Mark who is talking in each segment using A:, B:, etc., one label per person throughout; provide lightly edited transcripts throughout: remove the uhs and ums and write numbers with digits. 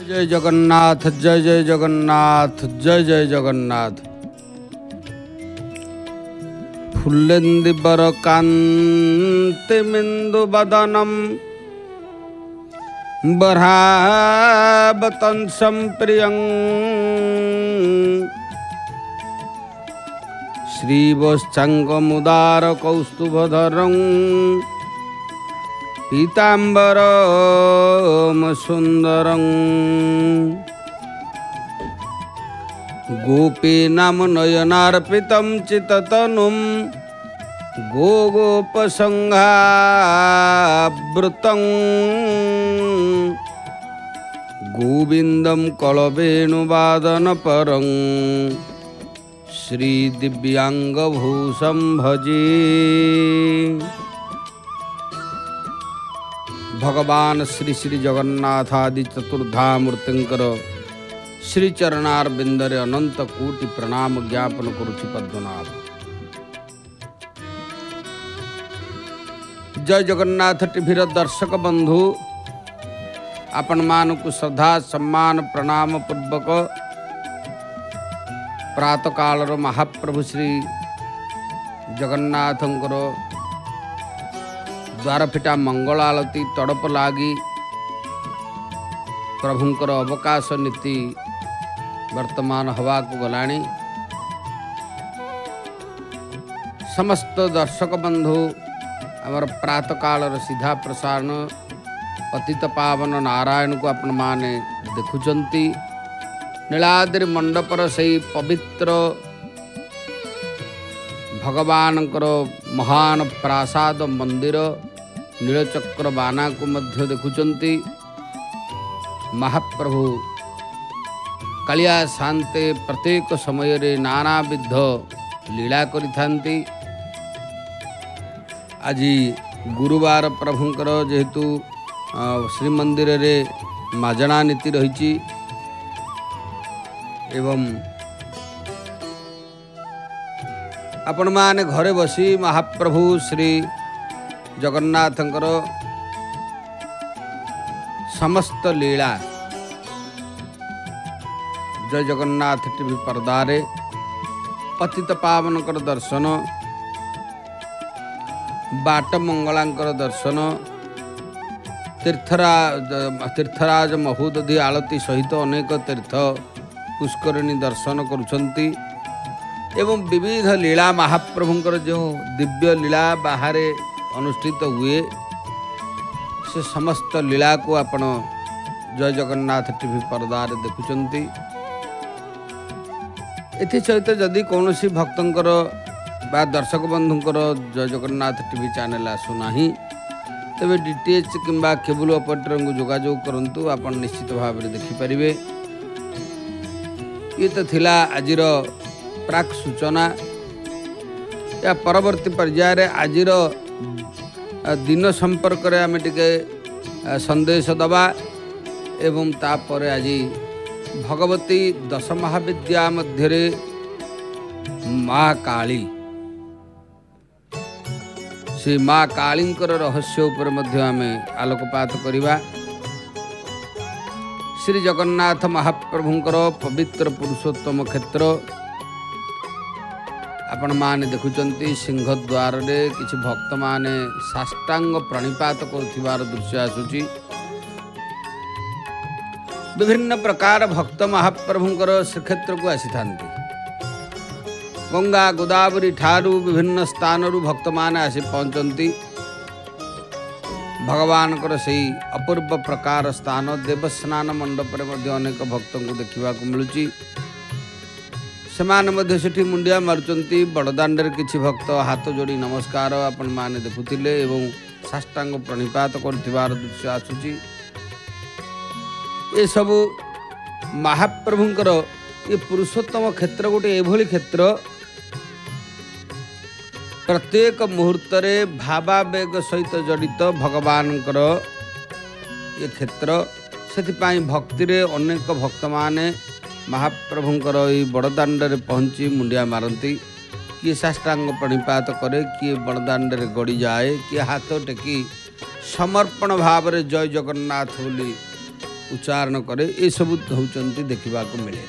A: जय जगन्नाथ जय जय जगन्नाथ जय जय जगन्नाथ। फुल्लेन्दिवर कान्तिमिन्दु बदनम बर्हावतंसं प्रियं श्रीवत्साङ्गमुदार कौस्तुभधरं पीताम्बरं सुन्दरं गोपीनां नयनार्पितं चित्ततनुं गोगोपसंहावृतं गोविन्दं कलवेणुवादनपरं श्रीदिव्याङ्गभूषं भजे। भगवान श्री श्री जगन्नाथ आदि चतुर्धामूर्तिंकर श्री चरणारविंदरे अनंत कोटि प्रणाम ज्ञापन करुछि पद्मनाभ। जय जगन्नाथ टीवीर दर्शक बंधु आपण मानकु श्रद्धा सम्मान प्रणाम पूर्वक प्रातः कालर महाप्रभु श्री जगन्नाथंकर द्वारफिटा मंगल आलती तड़प लागी प्रभुंकर अवकाश नीति वर्तमान हवा को गलाणी। समस्त दर्शक बंधु आमर प्रातः कालर सीधा प्रसारण पतित पावन नारायण को आपण माने देखुचंती। नीलाद्रि मंडपर से पवित्र भगवानकर महान प्रासाद मंदिर नीलचक्र बाना को मध्य देखुचंती। महाप्रभु कालिया शांते प्रत्येक समय रे नानाविध लीला करिथांती। आज गुरुवार प्रभुंकर जेहेतु श्रीमंदिर रे माजणा नीति रही एवं आपण माने घरे बसी महाप्रभु श्री जगन्नाथंकर समस्त लीला जय जगन्नाथ टीवी पर्दारे पतित पावनकर दर्शन बाट मंगलांकर दर्शन तीर्थराज महोदधि आलती सहित अनेक तीर्थ पुष्करिणी दर्शन करुछंती एवं विविध लीला महाप्रभुंकर जो दिव्य लीला बाहर अनुष्ठित हुए से समस्त लीला को आपण जय जगन्नाथ टीवी पर्दार देखुचंती। एथि सहित जदि कौनसी भक्तंकर बा दर्शक बंधुंकर जय जगन्नाथ टीवी चैनल आसुनाही तेबे डीटीएच किंबा केबल ऑपरेटर को जोगाजोग करंतु आपण निश्चित भाव में देखिपारे। ये तो थिला आजिर प्राक सूचना या परवर्ती पर्यायर आजिर दिन संपर्क रे आमे टिके संदेश दबा एवं तापर आज भगवती दश महाविद्या मध्यरे माँ काली से माँ कालींकर रहस्य उपर मध्य आमे आलोकपात करिबा। श्री जगन्नाथ महाप्रभुंकर पवित्र पुरुषोत्तम क्षेत्र आपण माने देखुचंती। सिंहद्वार रे किछि भक्त माने साष्टांग प्रणिपात करथिबार दृश्य आसुची। विभिन्न प्रकार भक्त महाप्रभुंकर श्रीक्षेत्र को आसीथांती। गंगा गोदावरी ठारू विभिन्न स्थान रु भक्त माने आसी पहुंचंती। भगवान से अपूर्व प्रकार स्थान देवस्नान मंडप रे मध्य अनेक भक्तों को देखा मिलूँ। सेमाने मध्य सेठी मुंडिया मारुचंती। बड़दाण्ड रे किछि भक्त हाथ जोड़ी नमस्कार आपण माने देखुथिले एवं साष्टांग प्रणिपात करथिबार दृश्य आसुची। ये सब महाप्रभुंकर ये पुरुषोत्तम क्षेत्र गोटे एभली क्षेत्र प्रत्येक मुहूर्त रे भावावेग सहित जड़ित भगवानकर ये क्षेत्र से भक्ति रे अनेक भक्त माने महाप्रभुंकर ये बड़दाण्ड रे पहुँची मुंडिया मारती। किए साष्टांग प्रणिपात करे, किए बड़दाण्ड रे गड़ी जाए, किए हाथ टेकी समर्पण भाव रे जय जगन्नाथ बोली उच्चारण करे ये सब होचंती देखा मिले।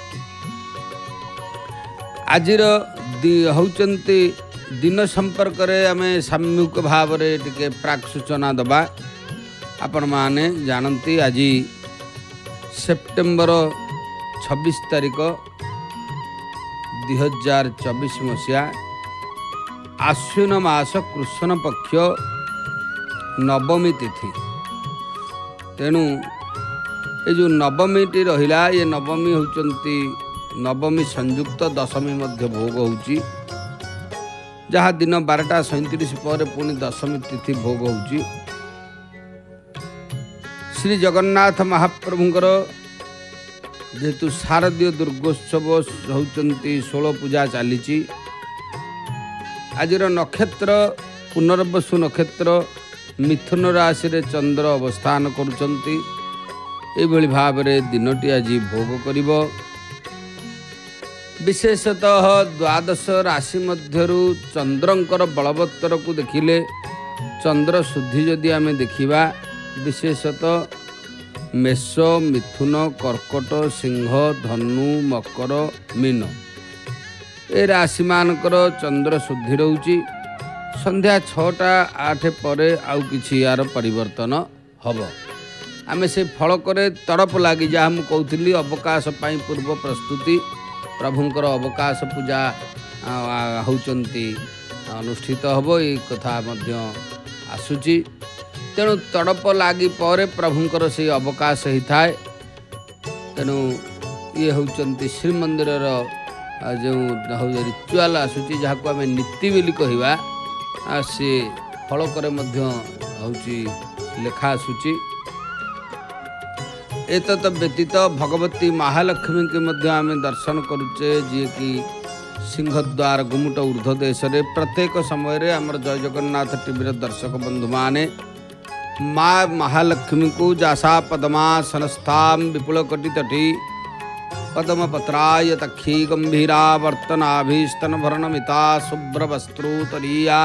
A: आजिर होचंती दिन संपर्क रे आमे सामूहिक भाव रे टिके प्राक सूचना दबा। आपण माने जानती आज सेप्टेम्बर 26 तारिख 2024 मसीहा आश्विन मास कृष्ण पक्ष नवमी तिथि। तेणु ये जो नवमी टी रहिला ये नवमी होचंती नवमी संयुक्त दशमी मध्य भोग होची जहाँ दिन 12:37 पर पुणी दशमी तिथि भोग होची। श्री जगन्नाथ महाप्रभुंकर जेहेतु शारदीय दुर्गोत्सव होचंती 16 पूजा चली। आजिर नक्षत्र पुनर्वसु नक्षत्र मिथुन राशि रे चंद्र अवस्थान करुचंती। एभली भाव रे दिनटी आज भोग करिवो। विशेषतः द्वादश राशि मध्यरु चंद्रंकर बलवत्तर को देखिले चंद्र शुद्धि जदि आमे देखिबा विशेषतः मेष मिथुन कर्कट सिंह धनु मकर मीन ए राशि मानकर चंद्र शुद्धि रोची। संध्या 6:08 पर आउ किछि यार परिवर्तन हब। आमे से फल करे तड़प लगी जहाँ मु कहूली अवकाश पाई पूर्व प्रस्तुति प्रभुंकर अवकाश पूजा होचंती अनुष्ठित हब ये कथा मध्य आसुची। तेणु तड़प लगी पर प्रभुंकर से अवकाश होता है। तेणु ये होचंती श्रीमंदिर जो रिचुआल आसूची जहाँ को आम नीति बोली कहवा सी फल करे मध्य होची लेखा आसूची। एतत व्यतीत भगवती महालक्ष्मी के मध्य आम दर्शन करुचे जी कि सिंहद्वार गुमुट ऊर्ध्व देश रे प्रत्येक समय रे आमर जय जगन्नाथ टीवी दर्शक बंधु माने माँ महालक्ष्मी को जासा पद्मासनस्थां विपुल कटितटी पद्म पत्राय तक्षी गंभीरा वर्तनाभीस्तन भरणमिता शुभ्रवस्त्रोतरीया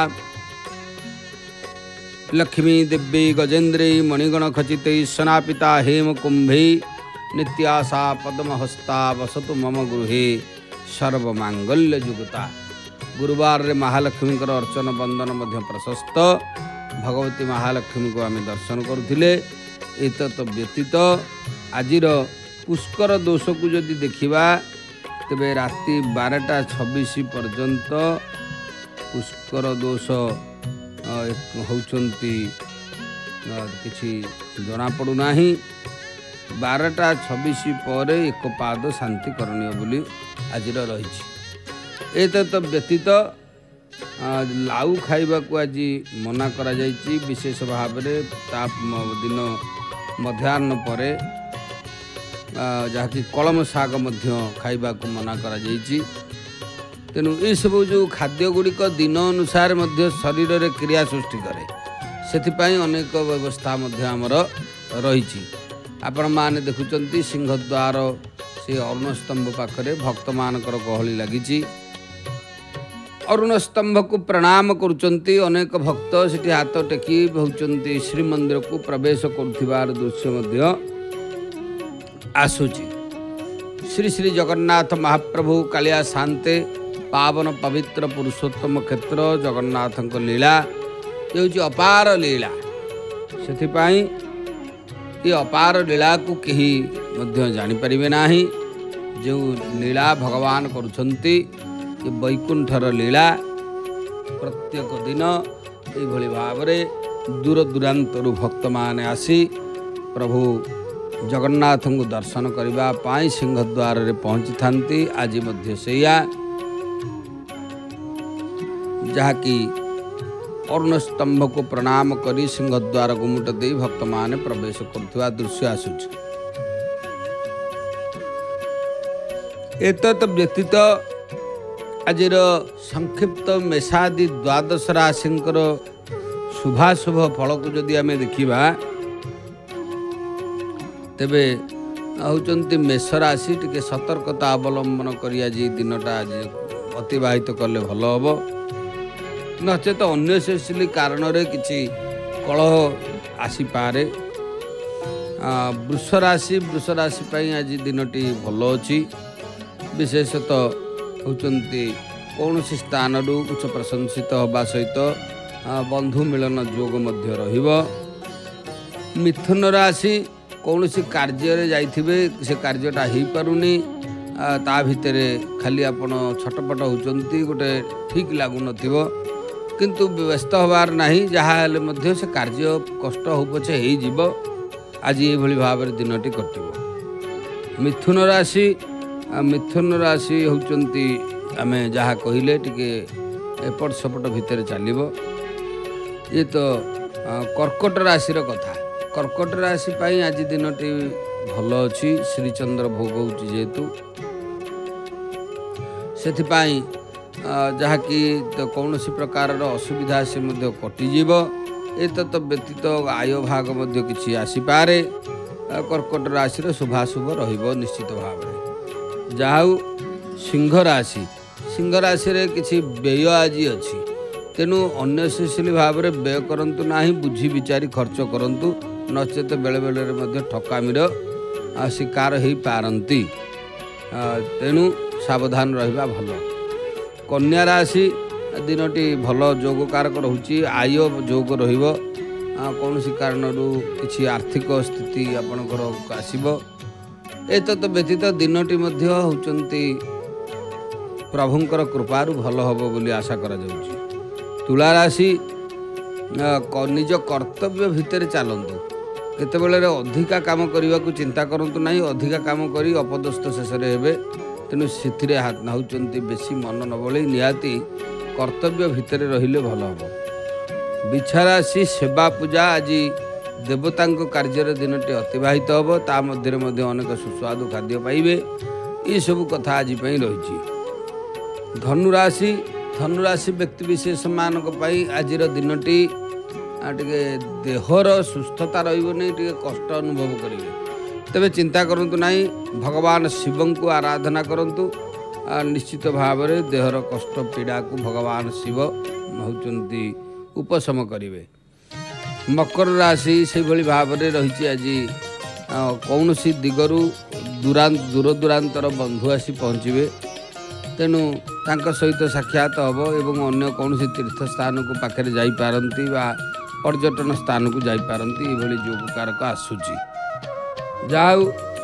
A: लक्ष्मी दिव्यै गजेन्द्रै मणिगण खचितै सनापिता हेम कुंभै नित्यासा पद्महस्ता वसतु मम गृहे सर्वमांगल्य जुगता। गुरुवार रे महालक्ष्मी अर्चन बंदन मध्य प्रशस्त भगवती महालक्ष्मी को आम दर्शन करुथिले। एतत व्यतीत आजिर पुष्कर दोष को जदि देखिबा तेबे राति 12:26 पर्यंत पुष्कर दोष होचंती किछि जना पड़ू नाही। 12:26 पर एक पाद शांति करणीय बोली आजिर रही। एतत व्यतीत लाउ खाइबा को आज मना करा जायछि विशेष भाव रे दिन मध्याह्न पर जहाँकि कलम शाग मध्य खाइबा को मना करा जायछि। तेणु ये सब जो खाद्य गुड़िक दिन अनुसार मध्य शरीर रे क्रिया सृष्टि करे सेथिपाई अनेक व्यवस्था मध्य आमर रही। आपण माने देखुचंती सिंहद्वार से अरुण स्तंभ पाखरे भक्त मानकर गहली लगी। अरुण स्तंभ को प्रणाम करुचंती अनेक भक्त सेठी हाथ टेकी होचंती श्रीमंदिर को प्रवेश करुथिबार दृश्य मध्य आसुची। श्री श्री जगन्नाथ महाप्रभु कालिया शांते पावन पवित्र पुरुषोत्तम क्षेत्र जगन्नाथ लीला ये हूँ अपार लीला। से ये अपार लीला को कहीं जानीपारे ना जो लीला भगवान करुछंती ये वैकुंठर लीला प्रत्येक दिन ये भाव में दूर दूरांतर भक्त माने आसी प्रभु जगन्नाथ को दर्शन करने सिंहद्वार रे पहुँची थांती। आज मध्य सैया जहाँकि अरुण स्तंभ को प्रणाम करी सिंहद्वार गुमुट दे भक्त माने प्रवेश करथुवा दृश्य आसुच। एतत व्यतीत आजिर संक्षिप्त मेषादि द्वादश राशिंकर शुभाशुभ फल को जदि आमे देखिबा तेबे होचंती मेष राशि टिके सतर्कता अवलंबन करी आज दिनटा आज अतिबाहित कले भल हम नचेत अन्यशेषली कारण रे किछि कलह आसीपारे वृष राशि आज दिनटी भल अच्छी विशेषतः होती कौन स्थान उच्च प्रशंसित होगा सहित बंधु मिलन जोग मध्य रहिबो। मिथुन राशि कौन सी कार्य जाइथिबे से कार्यटा हो पारुनी ता भितर खाली आपण छटपट होचंती गोटे ठीक लागुन किंतु व्यस्त होबार नहीं जहाँ हेले मध्य से कार्य कष्ट हो पछे हो जीव आज ये भाव में दिनटी कटिबो। मिथुन राशि होचंती आमे जहाँ कहले टिके एपट सपट भितर चलिबो। ये तो कर्कट राशि कथा। कर्कट राशि पाई आज दिनटी भल अच्छी श्रीचंद्र भोग होची जेतु सेथिपाई जहाँकि तो कौन सी प्रकार असुविधा से मध्य कटिजीव। एतत् व्यतीत आय भाग मध्य किछि आसीपारे। कर्कट राशि शुभाशुभ रहिबो निश्चित भाव में। जाऊ सिंह राशि रे किछि व्यय आज अछि तेणु अननेसेसरी भाव में व्यय करंतु नाही बुझी विचारी खर्च करंतु नचेत बेले बेले मध्य ठकामीर शिकार हो पारती तेणु सावधान रहिबा भल। कन्या राशि दिनटी भल जोग कारक रोचे आय जोग रहिबो। कौन सी कारण किसी आर्थिक स्थिति आपणकर आसीबो। एतत् व्यतीत दिनटी मध्य होचंती प्रभुंकर कृपारु भल हबो बोली आशा करा जाउची। तुला राशि निज कर्तव्य भितर चलतु केतेबेले अधिका काम करने को चिंता करंतु नहीं अधिका काम करी अपदस्थ शेष हेबे तेणु से हाथ होचंती बेसी मन न बलई निहाती कर्तव्य भितर रहिले भल हम। बिछा राशि सेवा पूजा आज देवता कार्य दिनटी अतिवाहित हम ता मध्य अनेक सुस्वादु खाद्य पाइबे ये सब कथा आज रही। धनुराशि व्यक्ति विशेष मानक आज दिनटी टे देहर सुस्थता रही कष्ट अनुभव करेंगे तेरे चिंता करंतु नहीं भगवान शिव को आराधना करंतु निश्चित भाव में देहर कष्ट पीड़ा को भगवान शिव होचंती उपशम करेंगे। मकर राशि से भली भाव में रही आज कौन सी दिगरु दूर दूरांतर बंधु आसी पहुँचे तेणु तांका सहित साक्षात हम एवं अन्य कौन सी तीर्थ स्थान को पाखे जापारती पर्यटन स्थान को जापारती ये जोग कारक आसूची। जाऊ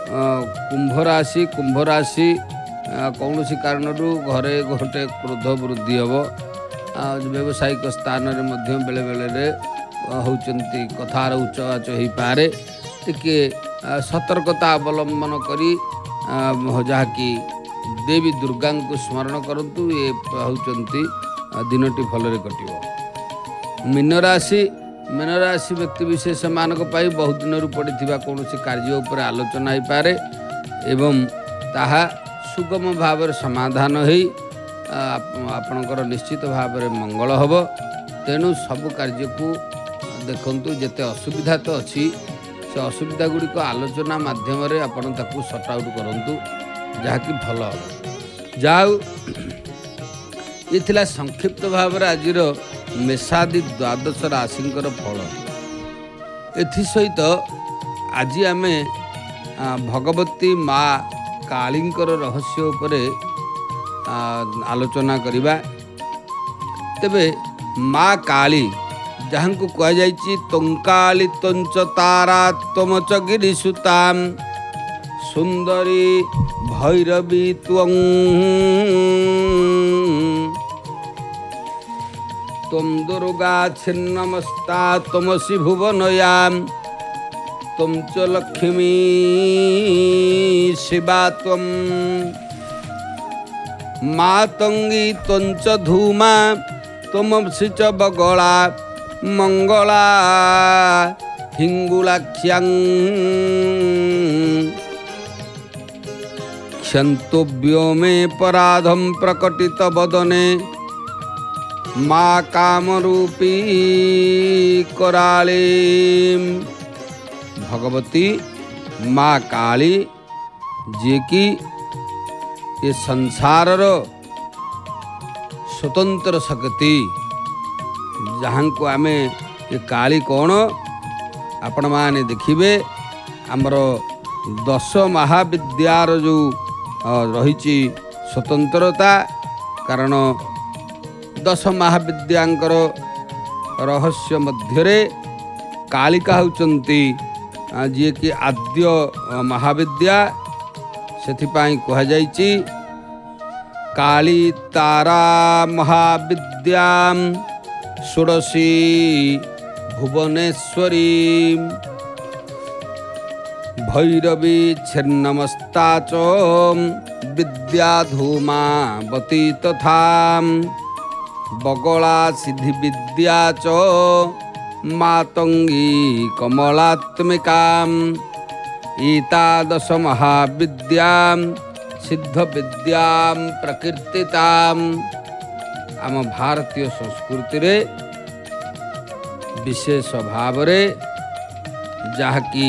A: कुंभ राशि कौन सी कारण घरे गोटे क्रोध वृद्धि हम व्यावसायिक स्थान में बेले बेले होचंती कथार उच्चवाच हो पारे टिके सतर्कता अवलंबन करी जहाँकि देवी दुर्गा को स्मरण करंतु ये होचंती दिनटी भलरे कटिबो। मीन राशि व्यक्ति विशेष मानक पाई बहुत दिन पड़ता कौन सी कार्य उपर आलोचना हो पारे एवं ताहा सुगम भाव समाधान हो आपणकर निश्चित भाव में मंगल हम। तेणु सब कार्य को देखंतु जेते असुविधा तो अच्छी से असुविधा गुड़िक आलोचना माध्यम आपण ताकू सॉर्ट आउट करंतु जहाँकि भल हम। जाऊ ये थिला संक्षिप्त भाव में आज मेषादि द्वादश राशिंकर फल। एसत आज आम भगवती माँ कालींकर रहस्य उपरे आलोचना करिबा। तेबे माँ काली जहाँ को कह जाइछि तंकाली तंच तारा तमच गिरिसुताम सुंदरी भैरवी त्वं तम दुर्गा छिन्नमस्ता तमसि भुवनयाम तम च लक्ष्मी शिवा त्वं मातंगी तंच धूमा तमसि च बगला मंगला हिंगुलाख्यं क्षन्तव्यो मे पराधम प्रकटित बदने माँ कामरूपी कराली। भगवती माँ काली जे कि ये संसार स्वतंत्र शक्ति जहाँ को आमे ये काली कौन आपण माने देखिबे आमर 10 महाविद्यार जो रही स्वतंत्रता कारण 10 महाविद्यांकर रहस्य मध्यरे कालिका होचंती जी कि आद्य महाविद्या सेथिपाई कहा जाइछि काली तारा महाविद्या षोडशी भुवनेश्वरी भैरवी छिन्नमस्ता च विद्या धूमावती तथा बगला सिद्धि विद्या च मातंगी कमलात्मिका एतादश महाविद्या सिद्ध विद्या प्रकीर्तिता। आम भारतीय संस्कृति रे विशेष भाव रे जहाँकि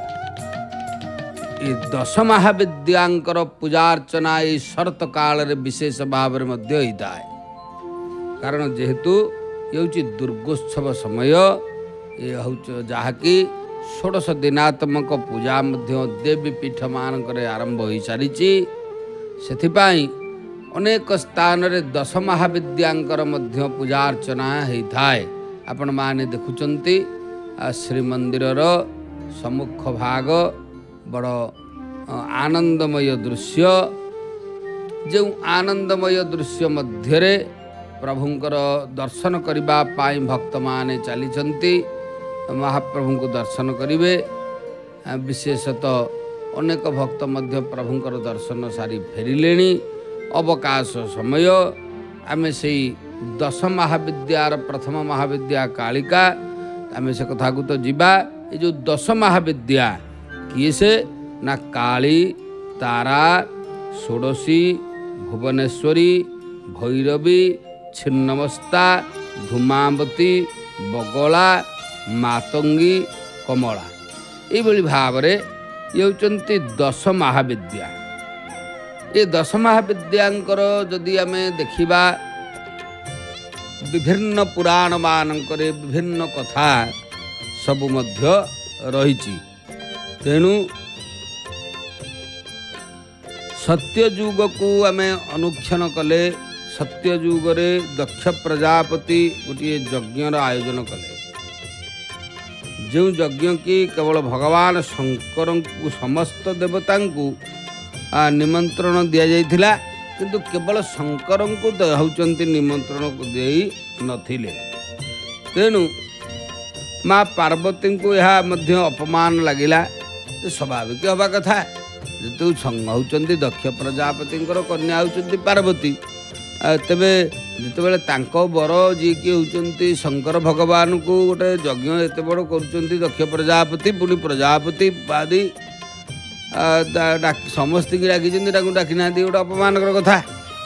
A: 10 महाविद्यांकर पूजार्चना ये शरत काल रे विशेष भाव रे मध्य होता है कारण जेहेतु ये हूँ दुर्गोत्सव समय ये हूँ जहाँकि 16 दिनात्मक पूजा मध्य देवी पीठ मानक आरंभ हो सारी से अनेक स्थान रे 10 महाविद्यांकर मध्य पूजार्चना होता है। आपण माने देखुचंती श्रीमंदिर सम्मुख भाग बड़ आनंदमय दृश्य जो आनंदमय दृश्य मध्यरे प्रभुंकर दर्शन करबा पाई भक्त माने चलीचंती महाप्रभु को दर्शन करिवे। विशेषतः अनेक भक्त मध्य प्रभुंकर दर्शन सारी फेरिलेणी अवकाश समय आमे से 10 महाविद्यार प्रथम महाविद्या कालिका आमे से कथा को तो जीवा। ये जो 10 महाविद्या किए से ना काली तारा षोडशी भुवनेश्वरी भैरवी छिन्नमस्ता धूमावती बगला मातंगी कमला ये भाव रे ये होचंती 10 महाविद्या। ये 10 महाविद्यांकर जदि आमे देखिबा विभिन्न पुराण मानकरे विभिन्न कथा सबु मध्य रहिछि। तेणु सत्ययुग को आमे अनुक्षण कले सत्ययुग रे दक्ष प्रजापति गोटे यज्ञर आयोजन कले जो यज्ञ की केवल भगवान शंकर को समस्त देवता को निमंत्रण दि जाइथिला किंतु केवल शंकर को होचंती निमंत्रण को देई नथिले। तेणु माँ पार्वती को यह मध्य अपमान लगिला स्वाभाविक हवा कथा जेतु होचंती दक्ष प्रजापति कन्या होचंती पार्वती तेबे जितेबाला तांको बर जी कि होचंती शंकर भगवान को गोटे यज्ञ एते बड़ करुचंती दक्ष प्रजापति पुणी प्रजापति आदि समस्त की डाकी डाकी ना गोटे अपमान कथा।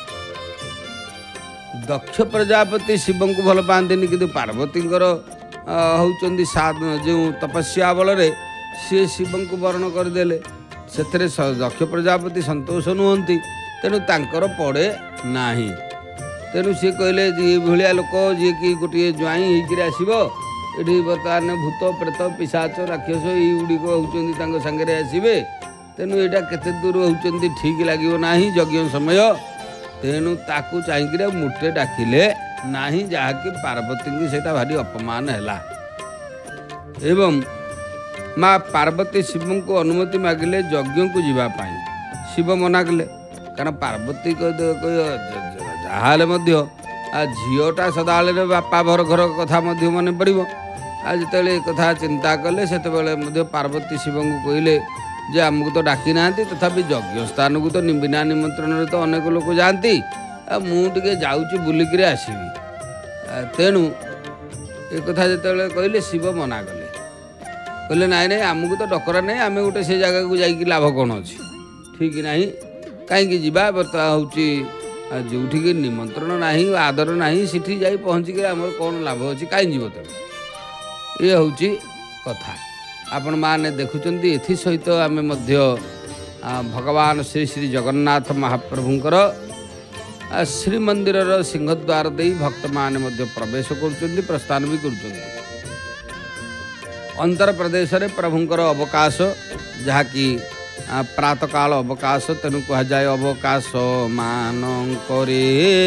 A: दक्ष प्रजापति शिव को भल पाती किंतु पार्वती होचंती जो तपस्या बल सी शिव को वर्ण करदे से दक्ष प्रजापति संतोष नुहति तेणु तांकर पड़े नाही। तेणु सी कहले ये भाया लोक जी कि गोटे ज्वाई होकर आसब ये बर्तमान भूत प्रेत पिशाच राक्षस युड़िक होती सांगे आसबे तेणु यहाँ केते दूर होती ठीक लगे ना यज्ञ समय तेणु ताकू चाहिए मुटे डाकिले ना जहाँकि पार्वती की सेटा भारी अपमान है। एवं माँ पार्वती शिव को अनुमति मागिले यज्ञ को जीवाई शिव मना कले कारण पार्वती जहाँ झीटा सदाबले बापा भर घर कथा मन पड़ जिते कथा चिंता कले से पार्वती शिव को कहले जे आमको तो डाकी ना तथापि यज्ञ स्थान को तो बिना निमंत्रण तो अनेक लोग जाती मुझे जाऊँगी बुलिक आसबि। तेणु एक कथा जो कहले शिव मना कले कहले नाई नाई आमको तो डकरा नहीं आम गोटे से जगह को जाकि लाभ कौन अच्छी ठीक ना कहीं जीवा बर्तमान हूँ जो निमंत्रण ना आदर ना सीठी जा पहुँचिक आम कौन लाभ अच्छी कहीं जीव तेणु ये हूँ कथा आपण माने देखुचंती एथि सहित आमे मध्य भगवान श्री श्री जगन्नाथ महाप्रभुंकर श्रीमंदिर सिंहद्वार दे भक्त माने मध्य प्रवेश करुचंती प्रस्थान भी करुचंती। अंतर प्रदेश रे प्रभुंकर अवकाश जहाँकि प्रातकाल अवकाश तेणु कह जाए अवकाश मानकरे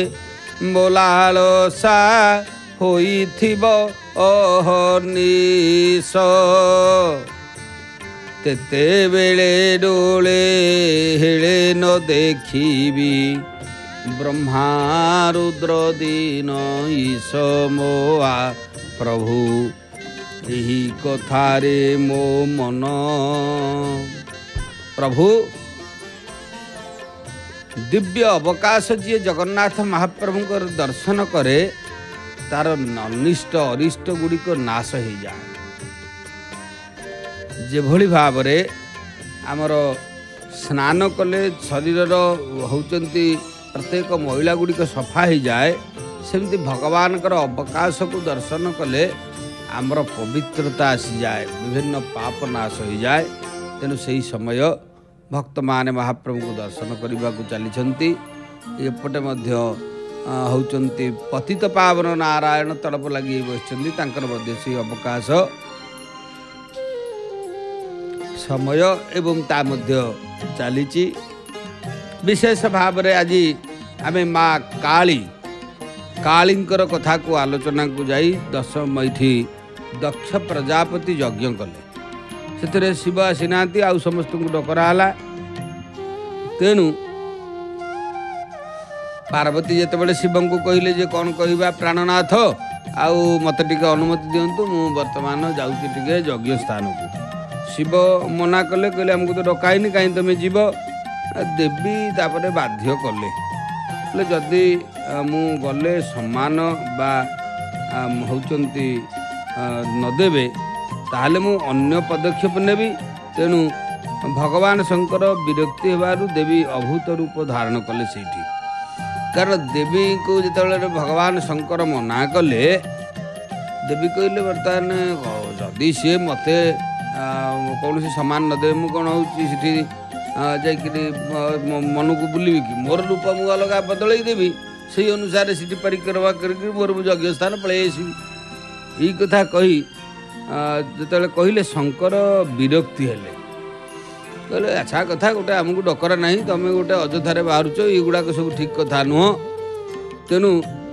A: बोलालसा होइथिब अहर्निश तेते बेले डोले हेले न देखिबी ब्रह्मा रुद्र दीन ईश मोआ प्रभु यही कथारे मो मन प्रभु दिव्य अवकाश जी जगन्नाथ महाप्रभु दर्शन करे तार अनिष्ट अरिष्ट गुड़िक नाश हो जाए जेभली भाव रे आमर स्नान कले शरीर होचंती प्रत्येक महिला गुड़िक सफा हो जाए सेमती भगवान अवकाश को दर्शन कले आमर पवित्रता आसी जाए विभिन्न पाप नाश हो जाए तेणु से समय भक्त माने महाप्रभु को दर्शन करने को चली एपटे होचंती पतित पावन नारायण तड़प लगी बस से अवकाश समय एवं ता चली विशेष भाव में आज आम माँ कालींकर कथा को आलोचना को जाई दशमैठी दक्ष प्रजापति यज्ञ कले से शिव आसीना आउ समस्त को डकरा तेणु पार्वती जिते शिव को कहले जे कौन कहवा प्राणनाथ आउ मत टे अनुमति दिंतु मु बर्तमान जाऊँगी टे यज्ञ स्थान को शिव मना कले कहले आमको तो डकाईनी कहीं तुम जीव देवी तापर बाध्य कले जदि मु गले सम्मान बा होचंती नदेवे ताहले मु अन्य पदक्षेप नेबी तेणु भगवान शंकर विरक्ति हेबारु देवी अभूत रूप धारण कले सेठी कारण देवी को जिते भगवान शंकर मना कले देवी कहले बर्तमान जदि सी मते कौन सम्मान नदे मु कौन होती जाकि मन को बुलबी कि मोर रूप मु अलग बदल देवी से अनुसार सीटी परिक्रमा करके मोर यज्ञ स्थान पलि आसबी यही कथा कही जो कहले शंकर विरक्ति हेले कहले अच्छा कथा गोटे आमको डकरा ना तुम गोटे अଯଥାରେ बाहरुच युवाक सब ठीक कथा नुह तेणु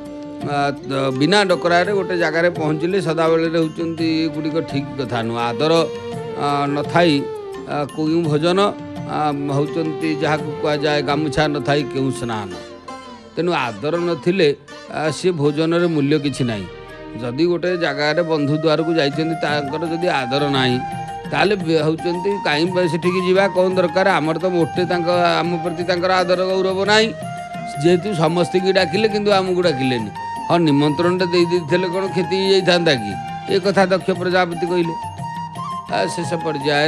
A: बिना डकरार गोटे जगार पहुँचले सदाबले होती गुड़िक ठीक कथा नुह आदर न थाई क्यों भोजन होचंती जहाँ कह जाए गामुछा न थाई क्यों स्नान तेणु आदर नथिले सी भोजन रे मूल्य किछि नाही जदि गोटे जगार बंधु द्वार को जाइछन्ती जदि आदर नाही ताले होचंती कहीं सेठिक जीवा कौन दरकार आमर तो मोटे आम प्रति आदर गौरव नाही जेहेतु समस्त की डाकिले किंतु आमको डाकिलेनी हाँ निमंत्रण दे कौन क्षति जाता कि ये कथा दक्ष प्रजापति कहले शेष पर्याय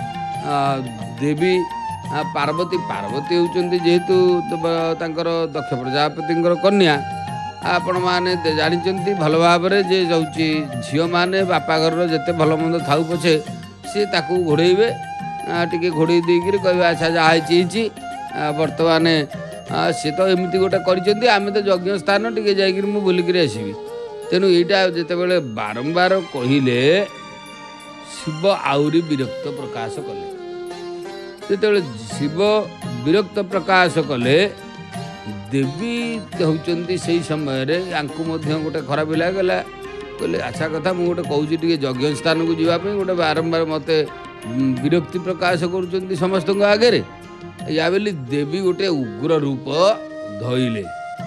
A: देवी पार्वती पार्वती होचंती जेहेतु दक्ष प्रजापति कन्या आपण मैंने जानी भल भाव जे जाऊँगी झील मैंने बापा घर जिते भल मंद थाऊ पछे सी ताकू घोड़े टे घोड़े देकर कह अच्छा जहाँ बर्तमान सी तो एमती गोटे करें तो यज्ञ स्थान टे जा बुलिक आसबि तेणु यहाँ जिते बारंबार कहले शिव आउरी विरक्त प्रकाश कले जिते शिव विरक्त प्रकाश कले देवी होचंती से समय गोटे खराब लगला कहले अच्छा कथा मुझे गोटे कहूँ टे यज्ञ स्थान को जावाई गोटे बारंबार मत विरक्ति प्रकाश कर समस्त आगे या बोली देवी गोटे उग्र रूप धइले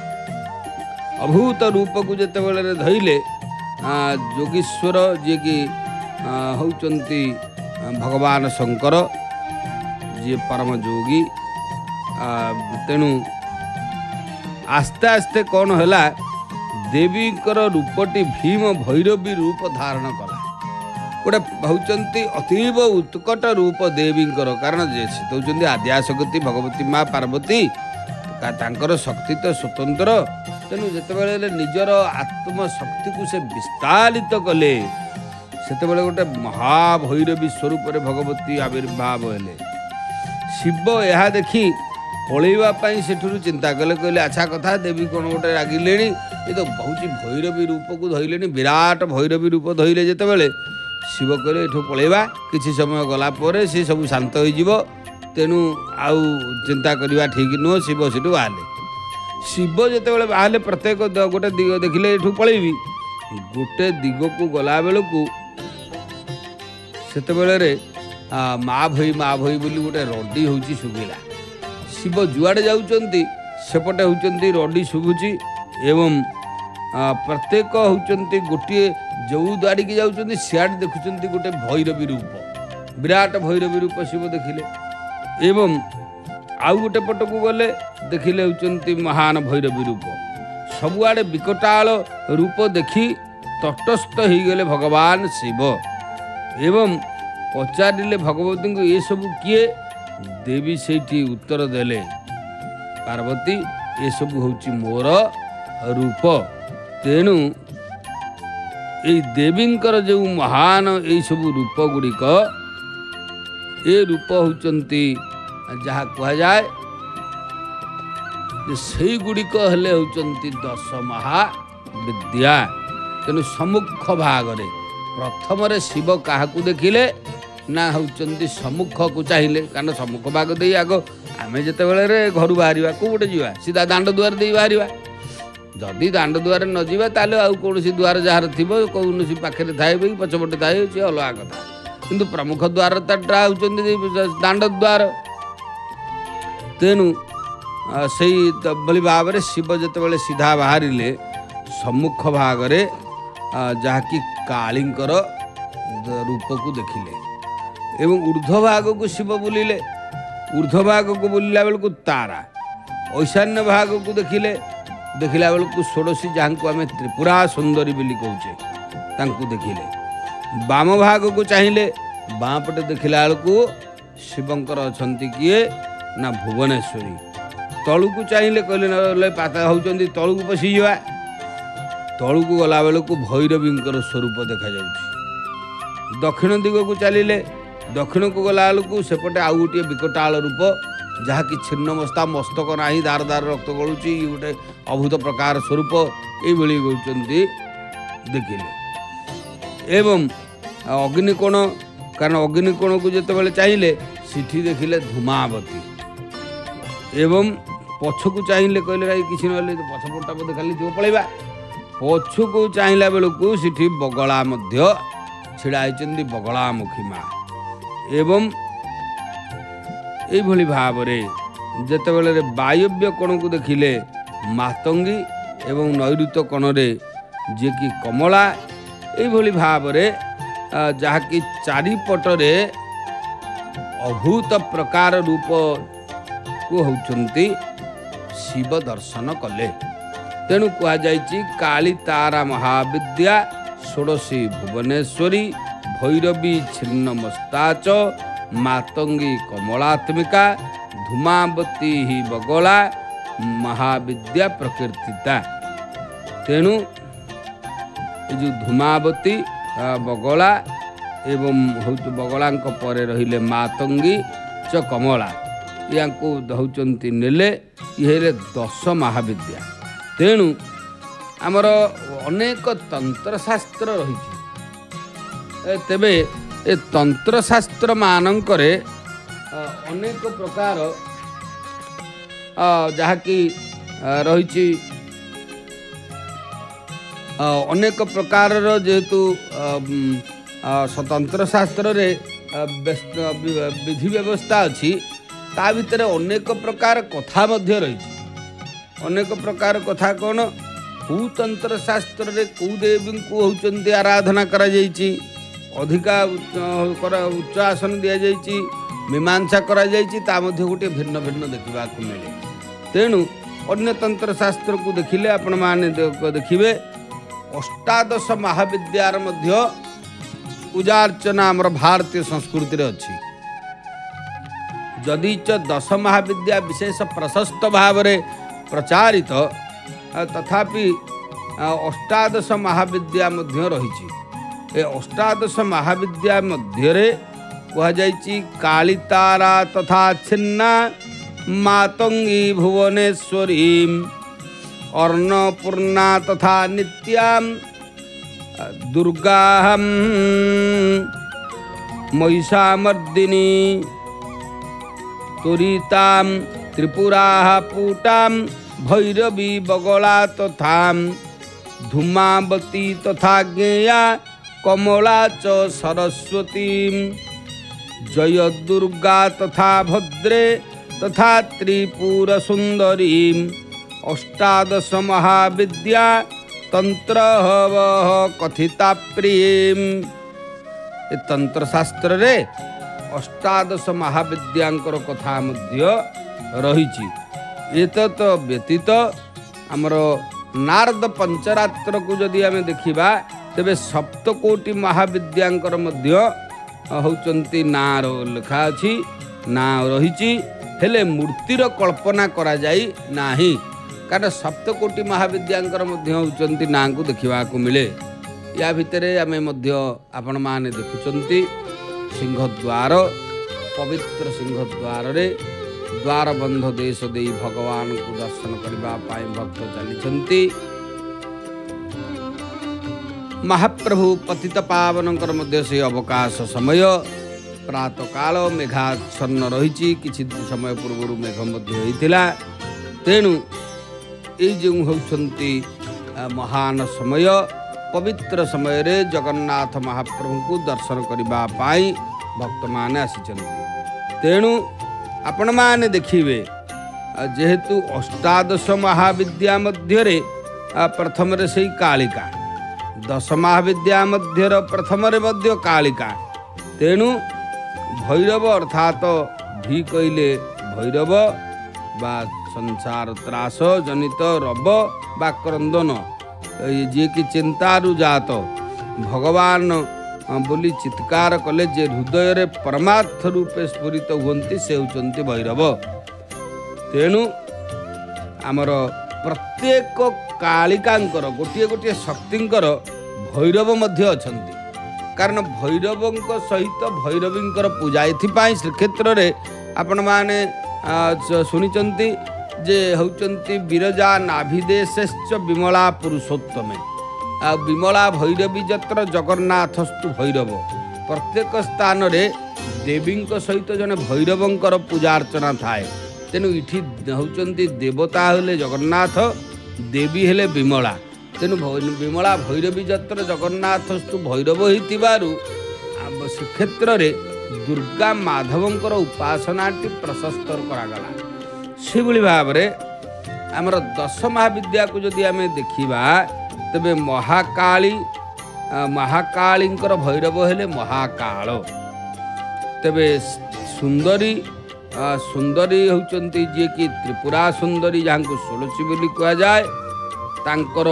A: अभूत रूप को जिते धइले जोगीश्वर जी की होचंती भगवान शंकर जी परम जोगी तेणु आस्ते आस्ते कौन है देवीकर रूपटी भीम भैरवी रूप धारण कला गोटे होचंती अतीब उत्कट रूप देवीकर कारण से होचंती आद्याशक्ति भगवती माँ पार्वती तांकर शक्ति तो स्वतंत्र तेणु जिते निजर आत्मशक्ति को से विस्तारित कले से गोटे महाभैरवी स्वरूप भगवती आविर्भाव हेले शिव यह देखी पलैवाई से चिंता कले कहले अच्छा कथा देवी कौन गोटे रागिले ये तो बहुत भैरवी रूप को धरले विराट भैरवी रूप धरले जिते शिव कहले एठू पलैबा किछि समय गला पर से सब शांत हो तेणु आउ चिंता करवा ठीक नुह शिव सेठू बाहले शिव जिते बाहले प्रत्येक गोटे दिग देखिले एठू पलैबी गोटे दिग को गला बेलू से माँ भई बोली गोटे रडी हूँ शुभिला शिव जुआड़े जाउचंती सेपटे होउचंती रडी शुभुची एवं प्रत्येक होउचंती गोटे जो द्वारी की जाउचंती सियाड़ देखुचंती गोटे भैरवी रूप विराट भैरवी रूप शिव देखिले एवं आउ गोटे पट को गले देखिले होउचंती महान भैरवी रूप सबुआड़े विकटाल रूप देखी तटस्थ हो गले भगवान शिव एवं पचारे भगवती को ये सब किए देवी से उत्तर देले पार्वती ये सब हूँ मोर रूप तेणु ये देवींकर जो महान ये सब रूप गुड़िक ये रूप होचंती जहाँ कह जाए से गुड़िक हेले होचंती 10 महाविद्या तेणु सम्मुख भागरे प्रथम शिव क्या देखिले ना होचंती सम्मुख को चाहिए कारण सम्मुख भाग दे आग आम जिते बड़े घर बाहर कौटे जा सीधा दांड दुआर दे बाहर जदि दांड दुआर न जावा ताले आउ कौन दुआर जार थी कौन पाखे थाए भी पछपटे थाए सी अलग कथा किंतु प्रमुख द्वार टा होचंती दांड द्वार तेणु से भाव में शिव जिते सीधा बाहर सम्मुख भागरे जहाँकि कालींकर रूप को देखिले एवं ऊर्ध्व भाग को शिव बुलिले ऊर्ध्व भाग को बुलिला बेलू तारा ईशान्य भाग को देखिला बेलू षोड़शी जहाँ को आम त्रिपुरा सुंदरी बोली कहे देखिले बाम भाग को चाहिए बाँ पटे देखिला बेलू शिवंकर अछंती किए ना भुवनेश्वरी तलू को चाहिए कहले पाता होचंती तलू को पशि जा तलू को गला बेलू भैरवींकर स्वरूप देखा जाउछि दक्षिण दिग को चलिले दक्षिण को गला बेलू सेपटे आउ गोटे विकटाल रूप जहाँकि छिन्नमस्ता मस्तक नाही धार धार रक्त गलुची गोटे अभूत प्रकार स्वरूप ये कहते देखिले एवं अग्निकोण कारण अग्निकोण को जिते चाहिए सिठी देखिले धूमावती एवं पछकू चाहिए कहले किसी ना पछपटा बोधे खाली जो पलैबा पछकू चाहिला बेलू सिठी बगला छिड़ा होती बगलामुखी माँ एवं यही भाव जिते बड़े वायव्य कोण को देखिले मातंगी एवं नैऋत्य कोण जी कि कमला यही भाव जहाँकि चारिपटरे अभूत प्रकार रूप को होचंती शिव दर्शन कले तेणु कहुई काली तारा महाविद्या षोड़शी भुवनेश्वरी भैरवी छिन्नमस्ता च मातंगी कमलात्मिका धूमावती ही बगला महाविद्या प्रकीर्तिता तेणु जो धूमावती बगला एवं बगला पर रहिले मातंगी च कमला या होचंती नेले ये 10 महाविद्या तेणु आमर अनेक तंत्रशास्त्र रही तेबे ए तंत्रशास्त्र मानकरे अनेक प्रकार जहाँकि रही अनेक प्रकार जेहेतु तंत्र शास्त्र रे विधि व्यवस्था अच्छी ता भितर अनेक प्रकार कथा मध्य रही अनेक प्रकार कथा कौन कौ तंत्र शास्त्र रे कौ देवी को होचंती आराधना करा जायछि अधिका उच्च आसन दि जायछि मीमांसा करा जायछि ता मध्य गोटे भिन्न भिन्न देखा मिले तेणु अन्य तंत्र शास्त्र को देखिले आपण माने देखिबे अष्टादश महाविद्यार मध्य पूजा अर्चना आमर भारतीय संस्कृति रे अच्छी जदि च 10 महाविद्या विशेष प्रशस्त भाव में प्रचारित तथापि अष्टादश महाविद्या मध्य रही अष्टादश महाविद्या मध्य कहुई कालीतारा तथा छिन्ना मातंगी भुवनेश्वरी अन्नपूर्णा तथा नित्याम दुर्गाहं महिषामर्दिनी त्वरितां त्रिपुराः पूटां भैरवी बगला तथा धूमावती तथा ज्ञेया कमला च सरस्वती जय दुर्गा तथा भद्रे तथा त्रिपुर सुंदरी अष्टादश महाविद्या तंत्र कथिता प्रिय। तंत्र शास्त्र रे अष्टादश महाविद्यांकर कथा मध्य रहिछि। एतत् व्यतीत आमर नारद पंचरात्र को जदि आमे देखिबा तेबे सप्तकोटि महाविद्यांकर मध्य होचंती नार लिखा अछि, ना रहिछि, हेले मूर्तिर कल्पना करा जाई नाही, कारण सप्तकोटि महाविद्यांकर मध्य होचंती ना को देखिबा को मिले। या भितरे आमे मध्य आपण माने देखुचंती सिंहद्वार, पवित्र सिंहद्वार रे द्वार बंध देश देई भगवान को दर्शन करबा पाई भक्त चलीछंती। महाप्रभु पतित पावनकर मध्य से अवकाश समय प्रातः काल मेघाच्छन्न रही, किछि समय पूर्व मेघ मध्य होइतिला। तेणु ये जो होउछंती महान समय, पवित्र समय रे जगन्नाथ महाप्रभु को दर्शन करबा पाई भक्त माने आसीचंती। तेणु आपण माने देखिबे जेहेतु अष्टादश महाविद्या मध्य रे प्रथम रे सही कालिका, दश महाविद्या मध्यर प्रथम रे मध्य कालिका। तेणु भैरव अर्थात भी कहले भैरव बा संसार त्रास जनित रव बा क्रंदन, जे कि चिंतारु जात भगवान बोली चित्कार कले जे हृदय रे परमार्थ रूपे स्फुरित हुंती से होचंती भैरव। तेणु आमर प्रत्येक कालिकांकर गोटे गोटे शक्तिंकर भैरव मध्य अछंती, कारण भैरवंक सहित भैरवींकर पूजा। एथिपाई श्रीक्षेत्र रे आपण माने सुनिचंती जे होचंती विरजा नाभिदेशश्च विमला पुरुषोत्तमे, विमला भैरवी जत्र जगन्नाथस्तु भैरव। प्रत्येक स्थान रे देवींक सहित जने भैरवंकर पूजा अर्चना थाए। तेणु इठी होचंती देवता हेले जगन्नाथ, देवी हेले विमला। तेणु विमला भैरवी जत्र जगन्नाथस्तु भैरव हितिबारु श्रीक्षेत्र रे दुर्गा माधवंकर उपासनाटी प्रशस्त करागला। से भाव रे आमर दश महाविद्या को जदि आमे देखिबा तेबे महाकाली, महाकालींकर भैरव हेले महाकाल। तेबे सुंदरी, सुंदरी होचंती जे कि त्रिपुरा सुंदरी, जहाँ को षोलची बोली कहा जाए, तांकर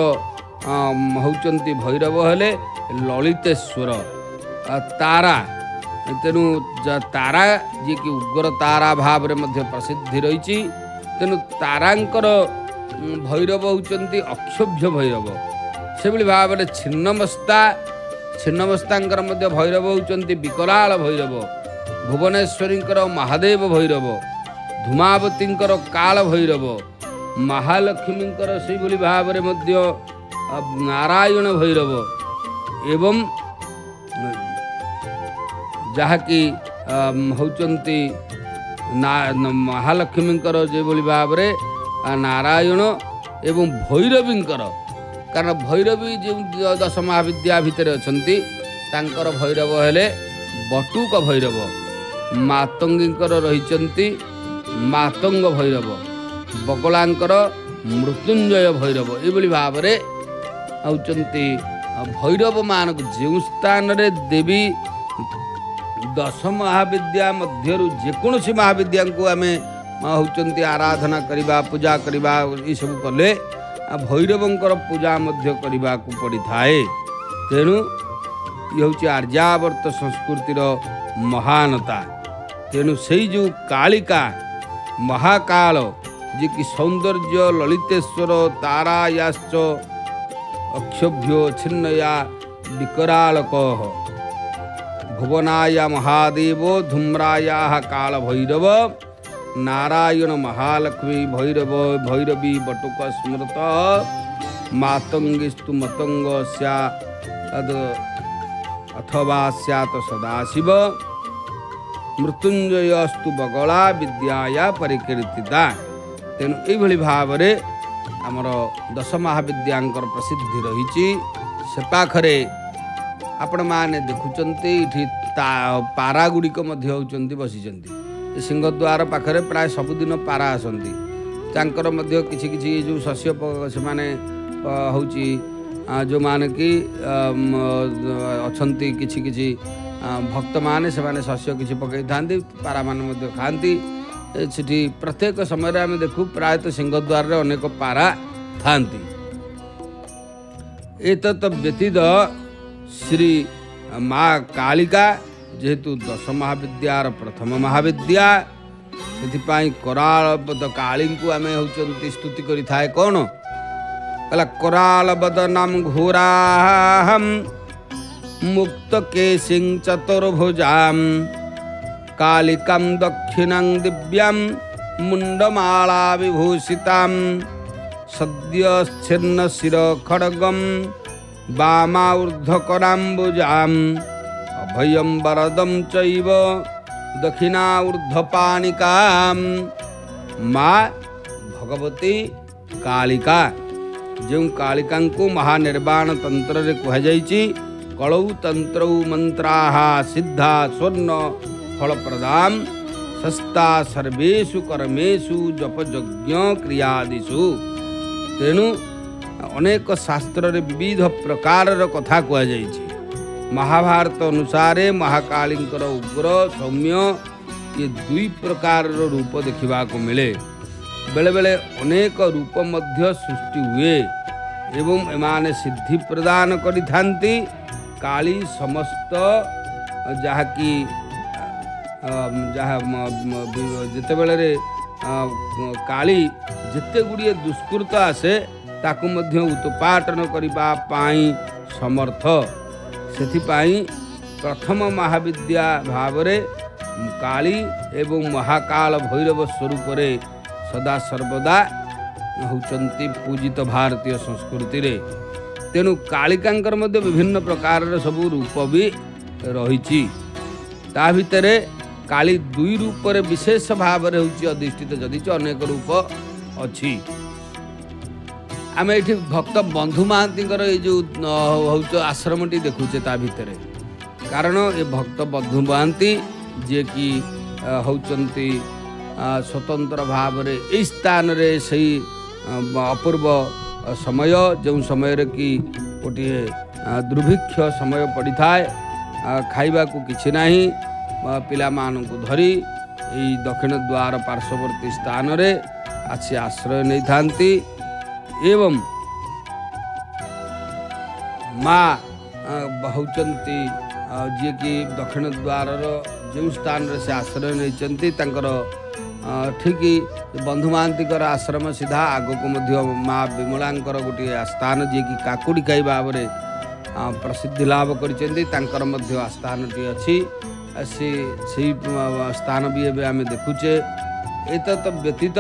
A: होचंती भैरव हेले ललितेश्वर तारा। तेणु तारा जे कि उग्र तारा भाव रे मध्य प्रसिद्धि रही। तेणु तारांकर भैरव होचंती अक्षोभ्य भैरव। से भाव में छिन्नमस्ता, छिन्नमस्तांकर मध्य भैरव होचंती विकराल भैरव। भुवनेश्वरींकर महादेव भैरव, धूमावतींकर काल भैरव, महालक्ष्मींकर से भाव में मध्य नारायण भैरव, एवं जहाँकि होचंती महालक्ष्मींकर जे भाव में नारायण एवं भैरवींकर, कारण भैरवी जो दश महाविद्या भितर अछंती तांकर भैरव हेले बटुक भैरव। मातंगींकर रहिचंती मातंग भैरव, बगलांकर मृत्युंजय भैरव। एभली भाव रे होचंती भैरव मानक जो स्थान रे देवी दश महाविद्या मध्यरु जेकोसी महाविद्या को आमे होचंती आराधना करिबा, पूजा करिबा, ई सब कले भैरवंकर पूजा मध्य करने को पड़ी थाए। तेणु ये हूँ आर्यावर्त संस्कृतिर महानता। तेणु से जो कालिका महाकाल जे कि सौंदर्य ललितेश्वर तारायाश्च अक्षोभ्यो छिन्नया विकरालक भुवनाया महादेव धूम्राया काल भैरव नारायण महालक्ष्मी भैरव भैरवी बटुक स्मृत मातंगिस्तु मतंग स्या अथवा स्यात् सदाशिव मृत्युंजयस्तु बगला विद्याया परिकीर्तिता। तेणु यही भाव में आमर 10 महाविद्यांकर प्रसिद्धि रही। से पाखरे आपण मैंने देखुंत ये पारा गुड़िक होती बसी सिंहद्वार पाखरे प्राय सबुदिन पारा आसती तांकर किछि किछि जो शस्य से माने होची जो माने कि अच्छी किछि किछि भक्त माने से माने शस्य किछि पकई थांती पारा माने मध्य खाती सेठी प्रत्येक समय आम देखू प्रायतः सिंहद्वार रे अनेक पारा थांती। एतत् व्यतीत श्री माँ कालिका जेहेतु 10 महाविद्यार प्रथम महाविद्या से करालबद काली को आम होती स्तुति करी थाए कौन कहला करालबदनम घोराहम मुक्त केशिं चतुर्भुजाम कालिकं दक्षिणं दिव्यं मुंडमाला विभूषितां सद्यच्छिन्न शिर खड्गं वामा ऊर्ध्वकराम्बुजाम् अभयं वरदं चैव दक्षिणा ऊर्ध्वपाणिकां। माँ भगवती कालिका जो कालिका को महानिर्वाण तंत्र रे कह जाइछि कलौ तंत्रौ मंत्राः सिद्धा स्वर्ण फलप्रदां सस्ता सर्वेषु कर्मेषु जप यज्ञ क्रियादिषु। तेणु अनेक शास्त्र रे विविध प्रकार कथा कह जाइछि। महाभारत अनुसार महाकालींकर उग्र सौम्य ये 2 प्रकार रूप देखा मिले। बेले बेले अनेक रूप मध्य सृष्टि हुए एवं एमाने सिद्धि प्रदान करि थांती। काली समस्त जहा कि जिते बेले काली जिते गुड़िए दुष्कृत आसे ताकू मध्य उत्पाटन करबा पाई समर्थ। सेथिपाई प्रथम महाविद्या भावरे काली एवं महाकाल भैरव स्वरूप रे सदा सर्वदा होचंती पूजित भारतीय संस्कृति रे। तेणु कालिकांकर मध्य विभिन्न प्रकार सबू रूप भी रही। ता भितरे काली 2 रूप रे विशेष भाव रे होची अधिष्ठित जदिच अनेक रूप अछि। आम ये भक्त बंधु महांती ये जो हूँ आश्रमटी देखुचे ता भितरे कारण ये भक्त बंधु महांती जे कि होचंती स्वतंत्र भाव रे इस स्थान रे सही अपूर्व समय जो समय रे कि गोटे दुर्भिक्ष समय पड़ी थाए खाइबा को किछि नाही पिला मानन को धरी यही दक्षिण द्वार पार्श्ववर्ती स्थान रे आसी आश्रय नहीं थांती एवं माँ होचंती जी कि दक्षिण द्वार जो स्थान रे से आश्रय नहीं ठीक बंधु महांती आश्रम सीधा आग को माँ विमलांकर गोटे स्थान जी कि काकुड़ी खाई भाव में प्रसिद्धि लाभ कर आस्थान टी अच्छी से स्थान भी एवं आम देखुचे। एतत् व्यतीत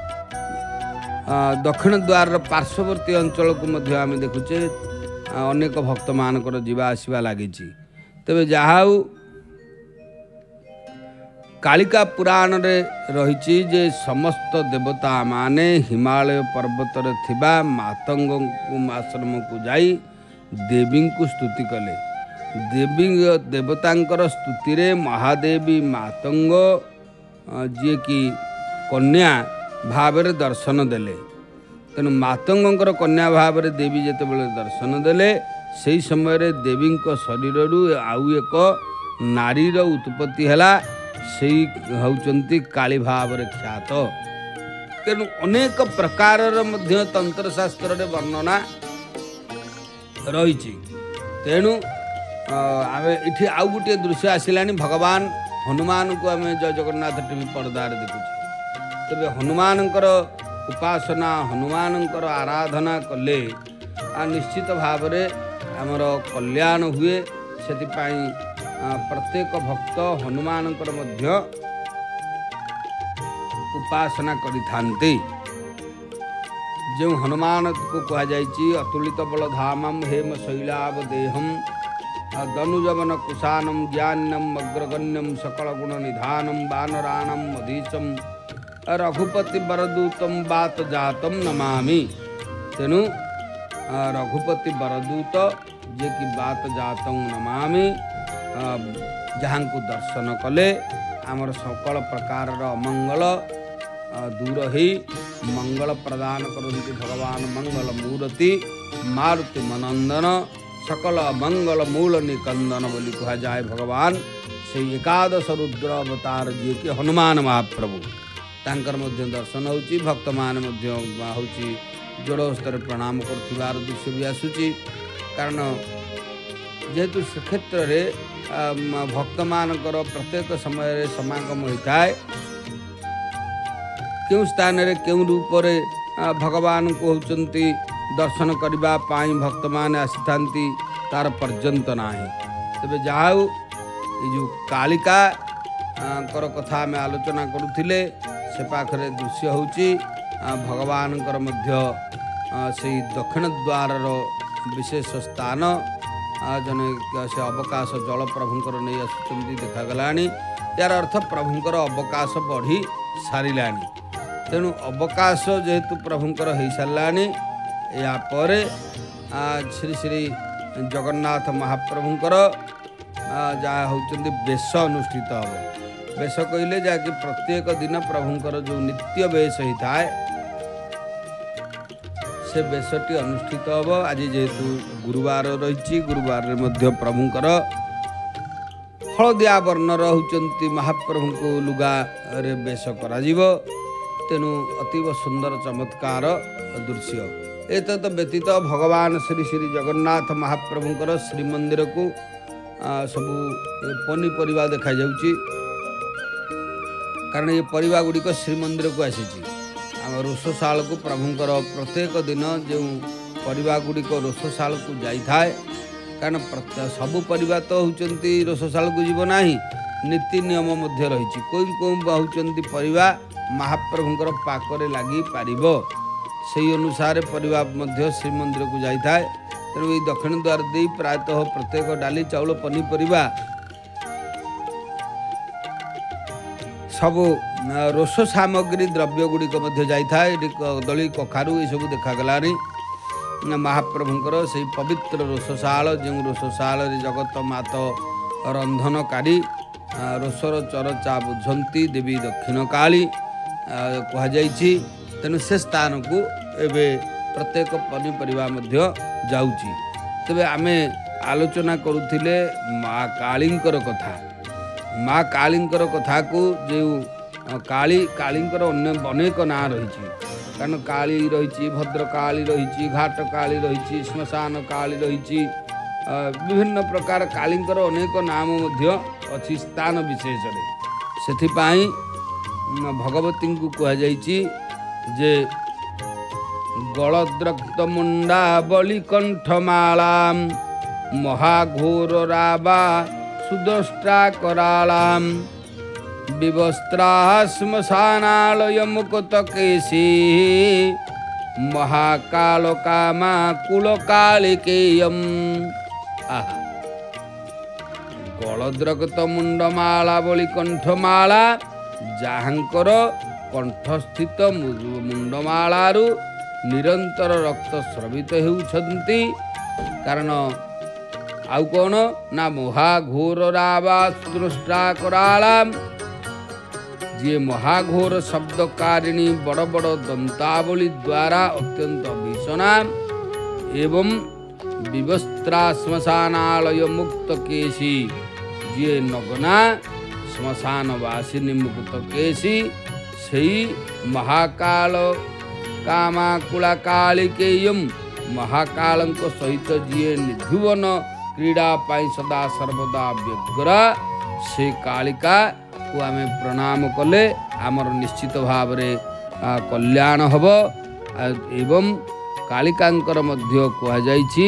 A: दक्षिण द्वार पार्श्ववर्ती अंचल को आम देखुचे अनेक भक्त मानकर जीवा आसवा लगी। तेबे जहाउ कालिका पुराण रे रही जे समस्त देवता माने हिमालय पर्वत रे थिबा मातंग आश्रम को जाई देवी को स्तुति कले। देवी देवतांकर स्तुति रे महादेवी मातंग जी की कन्या भाव रे दर्शन देले। तेणु मातंगर कन्या भाव रे देवी जेते बेले दर्शन देले से समय रे देवी शरीर आउ एक नारीर उत्पत्ति हैला से होचंती काली भाव रे ख्यात। तेणु अनेक प्रकार तंत्र शास्त्र रे वर्णना रही। तेणु आम ये आउ गोटे दृश्य आसला भगवान हनुमान को आम जय जगन्नाथ टीवी पर्दार देखुचे। तेरे हनुमानकर उपासना हनुमानकर आराधना कले निश्चित भाव रे आमर कल्याण हुए। से प्रत्येक भक्त हनुमानकर मध्य उपासना करिथान्ति। जो हनुमान को कहुई अतुलित बलधामम हेम शैलाव देहम दनुजवन कुशानम ज्ञानम अग्रगण्यम सकल गुण निधानम वानराणम मधीशम रघुपति बरदूतम बात जातम नमामि। तेणु रघुपति बरदूत जे कि बात जातम नमामि जहाँ को दर्शन कले आमर सकल प्रकार अमंगल दूर ही मंगल प्रदान करती भगवान मंगल मूर्ति मारुति मनंदन सकल मंगल मूल निकंदन बोली कह जाए भगवान से एकादश रुद्र अवतार जी कि हनुमान महाप्रभु तांकर मध्य दर्शन होची भक्त मान मध्य होची जोड़ स्तर प्रणाम कर दृश्य भी आसूची कारण जेहेतु श्रीक्षेत्र रे भक्त मानकर प्रत्येक समय समागम होता है क्यों स्थान रे क्यों रूप रे भगवान को होचंती दर्शन करबा पाई भक्त मान आसी तार पर्यंत नाही तबे जाऊ जो कालिका कर कथा में आलोचना करुथिले से पाखरे दृश्य होची भगवान कर मध्य से दक्षिण द्वार विशेष स्थान जने से अवकाश जल प्रभुंकर नहीं आसुचंती देखा गलानी यार अर्थ प्रभुंकर अवकाश बढ़ी सारिलानी तेणु अवकाश जेहेतु प्रभुंकर हो सारानी या पर श्री श्री जगन्नाथ महाप्रभुंकर जहाँ होचंती बेश अनुष्ठित हम बेश कहले जहाँकि प्रत्येक दिन प्रभुंकर जो नित्य बेश होता है से बेशटी अनुष्ठित हम आज जेहेतु गुरुवार रही गुरुवार मध्य प्रभुंकर हलदिया वर्णर होचंती महाप्रभु को लुगा रे बेश करा तेणु अतीव सुंदर चमत्कार दृश्य एत व्यतीत भगवान श्री श्री जगन्नाथ महाप्रभुंकर श्रीमंदिर को सबू पनीपरिया देखा जाउची कारण ये परिवा गुड़िक श्रीमंदिर को आसी आम रोषशाल को प्रभुंकर प्रत्येक दिन जो परिवा गुड़िक रोषशाल को जाए कारण सबू परिवा तो होचंती रोषशाल को जीव नाही नीति नियम मध्य रही कोई होचंती परिवा महाप्रभुंकर पाकरे लगी पारिबो से अनुसार परिवार मध्य श्रीमंदिर को जाए तेणु ये दक्षिण द्वार दे प्रायतः प्रत्येक डाली चाउल पनीपरिया सबू रोष सामग्री द्रव्य गुड़िक जाए कदली कखारू ये सब देखागलानी महाप्रभुंकर से पवित्र रोषशाल जो रोषशाल जगत मात रंधनकारी रोषर चर्चा बुझंती देवी दक्षिण काली कहुई तेणु से स्थान को एवं प्रत्येक पनीपरिया जाऊँगी तेरे आमे आलोचना करुथिले माँ कालींकर कथा माँ कालींकर कथा को जो कालींकर अनेक ना रही कारण काली रही भद्रकाली रही घाट काली रही श्मशान काली रही विभिन्न प्रकार कालींकर अनेक नाम अच्छी स्थान विशेष से भगवती को कहुई जे गलद्रक्त मुंडा बलि कंठमाला महाघोर राबा सुदष्टा करालाम विवस्त्रा श्मशानालय मुकुत केशी महाकाल कामा कुल कालिकेयम गलद्रक्त मुंडमाला बलि कंठमाला जहाँकर कंठस्थित मुंडमालू निरंतर रक्त स्रवित होउछंती कारण आउ कौन ना महाघोर रावा सुदृष्टा कराला जी महाघोर शब्दकारिणी बड़ बड़ दंतावली द्वारा अत्यंत भीषणा एवं विवस्त्रा श्मशानालय मुक्त केशी जी नगना श्मशानवासिनी मुक्त केशी सही महाकाल कामाकुला कालिकेयम महाकाल सहित जी निधुवन क्रीड़ा पाई सदा सर्वदा व्यग्र से कालिका को आम प्रणाम कले आमर निश्चित भाव रे कल्याण हब एवं कालिकांकर मध्य कहुई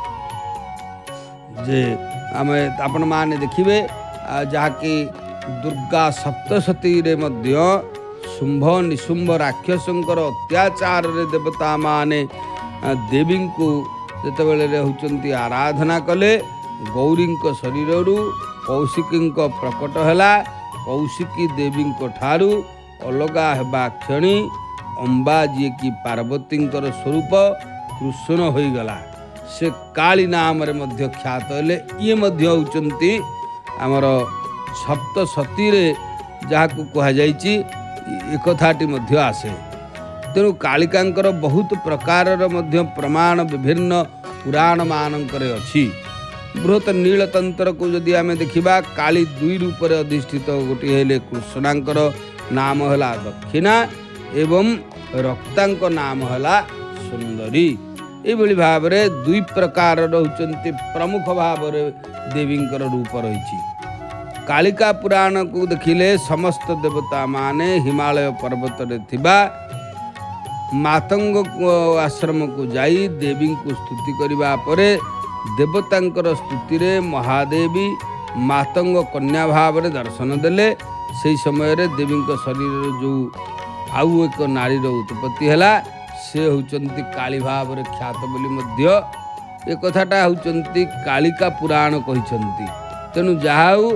A: जे आम आपण माने देखिबे जहाँकि दुर्गा सप्तशती रे मध्य शुंभ निशुंभ राक्षसंकर अत्याचार रे देवता माने देवी को जेतेबेले होचंती आराधना कले गौरी शरीर कौशिकी प्रकट है। कौशिकी देवी ठारू अलगा हेबा क्षणी अंबा जी की पार्वती स्वरूप कृष्ण हो गला से काली नाम रे मध्य ख्यात हेले। ये मध्य होचंती आमर सप्तशती रे जहाँ कह जाइछि एक कथाटी मध्य आसे। तेणु कालिकांकर बहुत प्रकार मध्य प्रमाण विभिन्न पुराण मानकरे अछि। बृहत नीलतंत्र को जदि आमे देखिबा काली दुई रूप रे अधिष्ठित गोटी हेले कृष्णांकर नाम हला दक्षिणा एवं रक्तांक नाम हला सुंदरी। एभली भाव रे दुई प्रकार रहउचंती प्रमुख भाव रे देवींकर रूप रहिछि। कालिका पुराण को देखिले समस्त देवता माने हिमालय पर्वत रे थिबा मातंग आश्रम को जाई देवी को स्तुति करिबा परे देवतांकर स्तुति रे महादेवी मातंग कन्या भाव रे दर्शन देले। से समय रे देवी शरीर जो आउ एक नारी उत्पत्ति हैला से होचंती काली भाव रे ख्यात बोली मध्य ए कथाटा होचंती कालिका पुराण कहिसंती। तेनु जाहाउ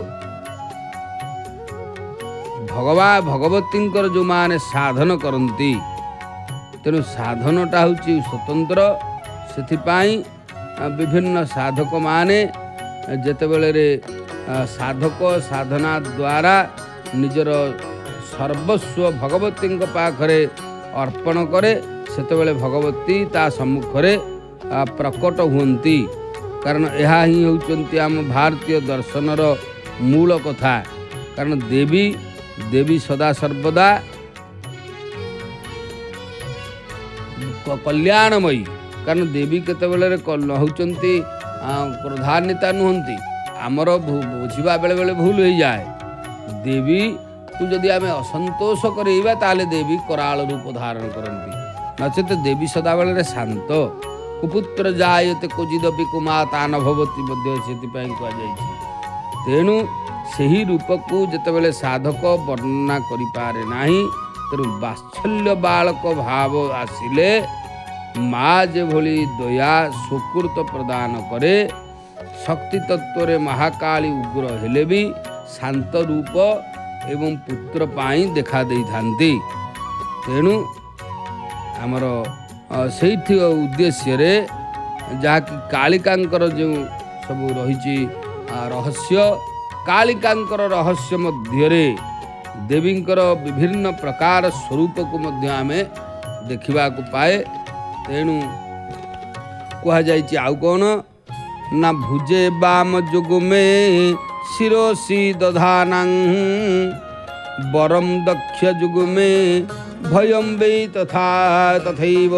A: भगवतींकर जो माने साधन करती तेणु साधनटा हूँ स्वतंत्र। से विभिन्न साधक माने जेतेबेले साधक साधना द्वारा निजर सर्वस्व भगवती पाखरे अर्पण करे सेतेबेले भगवती ता सम्मुखरे प्रकट हुंती। कारण यह ही होचंती आम भारतीय दर्शनर मूल कथा। कारण देवी सदा सर्वदा कल्याणमयी। कारण देवी केतेबेले होचंती क्रोधान्विता नुहंती। आमर बुझा बेले बेले भूल हो जाए। देवी को जदि आम असंतोष करेबा ताले देवी कराल रूप धारण करती। नचेत देवी सदा बेले शांत। कुपुत्र जायते क्वचिदपि कुमाता न भवति कहुई। तेणु सही रूप को जितेबाला साधक वर्णना करिपारे नाही। तेणु बात्सल्य बालक भाव आसिले माँ जे भली दया सुकृत प्रदान करे। शक्ति तत्व रे महाकाली उग्र हेले भी शांत रूप एवं पुत्र पाई देखा दे थांती। तेणु आमर से उद्देश्य रे जहाँकि कालिकांकर जो सब रही रहस्य कालिकांकर रहस्य मध्य देवींकर विभिन्न प्रकार स्वरूप को मध्य आमे देखा पाए। तेणु कह जाइछि आउ कौन ना भुजे बाम जुग में शिरोसी दधानं वरम दक्ष जुग में भयं वे तथा तथैव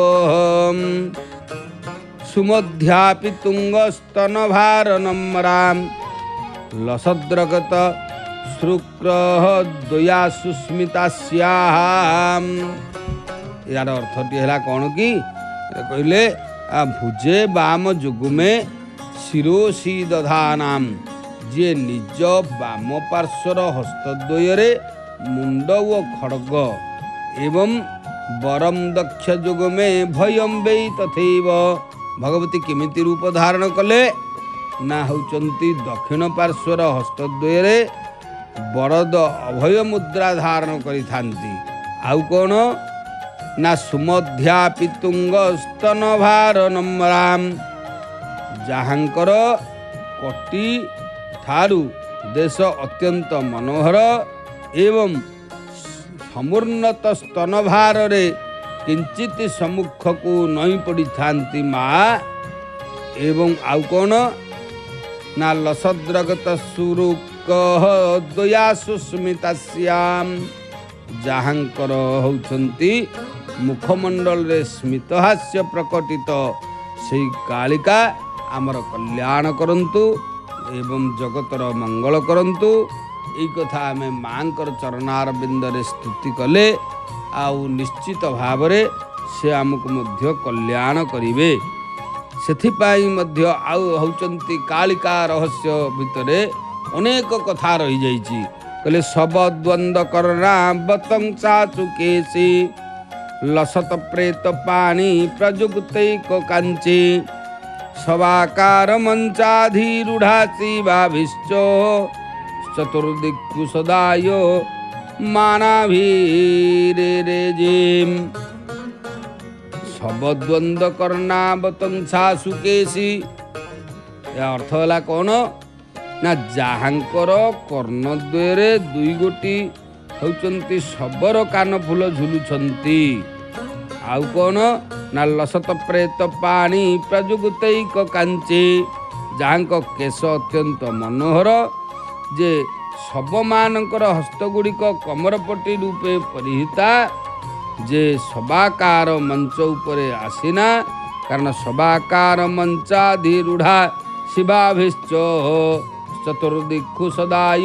A: सुमध्यापि तुंगस्तन भारनम्राम लसद्रगत शुक्र दया सुस्मितास्याम। यार अर्थटी है कौन कि कहले भुजे बाम जुग में शिरोसी दधानाम जे निज बाम पार्श्वर हस्तद्वय मुंड व खड़ग एवं वरम दक्ष जुग में भयं वे तथैव। भगवती किमिति रूप धारण कले ना होचंती दक्षिण पार्श्वर हस्तद्वय वरद अभय मुद्रा धारण करि थांती। आउ कौन ना सुमध्यापि तुंग स्तन भारनम्राम जहाँकर कटी ठारू देश अत्यंत मनोहर एवं समुन्नत स्तन भार रे किंचित सम्मुख को नई पड़ी थांती माँ। एवं आउ कौन ना लसद्रगत सुरुक दया सुस्मितास्याम जहाँकर होचंती मुखमंडल रे स्मितहास्य प्रकटित से कालिका आमर कल्याण करंतु एवं जगतर मंगल करंतु। यही कथा आम माँकर चरणार बिंदरे स्तुति कले आउ निश्चित भाव रे से आमको मध्य कल्याण करिवे। सेथिपाई मध्य आउ होचंती कालिका रहस्य भितरे अनेक कथा रही जाइछि। कहले सब द्वंद्व करना बतंग चाचुकेशी लसत प्रेत पानी प्रजुगतैक कांची सवाकार मंचाधीरूढ़ा शिवाभिश्च चतुर्दिक्खु सदायो मानाभीरेजेम सब द्वंद्व करना बतंसा सुकेशी या अर्थ होला कौन ना जाहांकर कर्णद्वୟରେ दुई गोटी होउचंती शबर कान फूल झुलुछंती आउ कौन ना लसत प्रेत पानी प्रजुगतैक कांची जाहांक केश अत्यंत मनोहर जे शबमानकर हस्तगुड़िक कमरपट्टी रूपे परिहिता जे सबाकार मंच उपरे आसीना कारण सबाकार मंचाधिरूढ़ा शिवाभिश्च चतुर्दिक्खु सदाय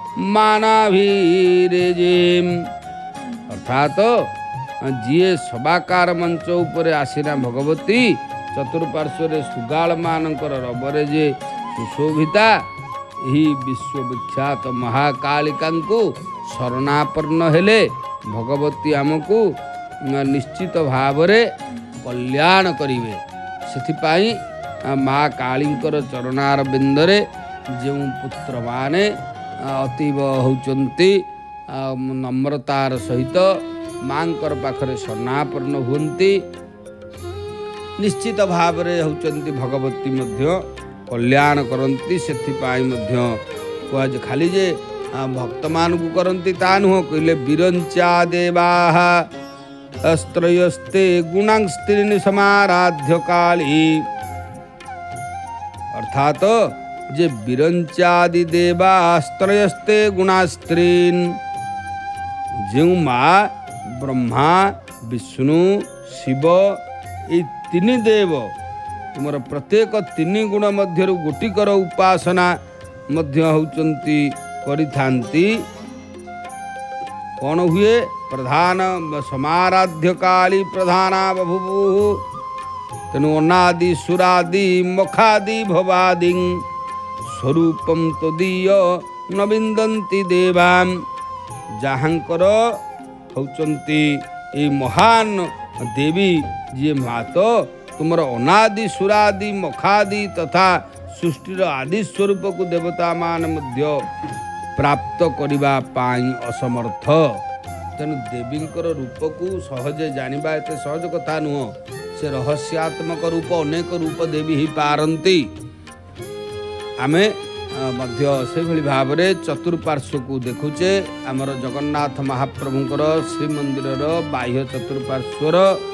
A: मानाभिरेजेम अर्थात जीए सबाकार मंच उपरे आसीना भगवती चतुर्पार्श्व सुगाल मानकर रबरे जे सुशोभिता यही विश्वविख्यात महाकालिका शरणापन्न हेले भगवती आमको निश्चित भावरे कल्याण करिवे सेथिपाई माँ कालींकर चरणार बिंदरे जो पुत्र माने अतीव होचंती नम्रतार सहित मांकर पाखरे शरणापन्न हुंती निश्चित भावरे होचंती भगवती मध्य कल्याण करती सेथिपाई मध्य कुआज खाली जे भक्त मानकु करती ता नुह कहले विरंचा देवाः अस्त्रयस्ते गुणांस्त्रीन् समाराध्य काली अर्थात जे विरंचादि देवा अस्त्रयस्ते गुणास्त्रीन् जो माँ ब्रह्मा विष्णु शिव ये तीन देव तुमर प्रत्येक तीन गुण मध्य गोटिकर उपासना मध्य होचंती करिथांती कौन हुए प्रधान समाराध्य काली प्रधाना बभुवु तेणु अनादि सुरादि मखादि भवादि स्वरूपम तदीय न विंदन्ति देवाम जहाँकर होचंती ए महान देवी जी मात तुमर अनादि सुरादि मखादि तथा सृष्टिर आदि स्वरूप को देवता मान मध्य प्राप्त करिबा पाई असमर्थ तेणु देवींकर रूप को सहजे जानिबा एते सहज कथा नुह से रहस्यात्मक रूप अनेक रूप देवी ही पारंती आमे मध्य से भली भावरे चतुर्पार्श्व को देखुचे आमर जगन्नाथ महाप्रभुंकर श्रीमंदिर बाह्य चतुर्पार्श्वर